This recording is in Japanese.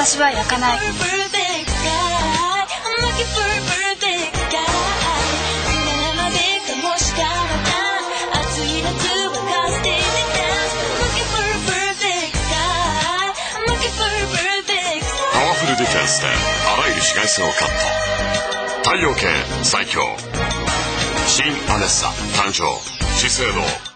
私は焼かない。 パワフルディフェンスであらゆる紫外線をカット。太陽系最強新アネッサ誕生。資生堂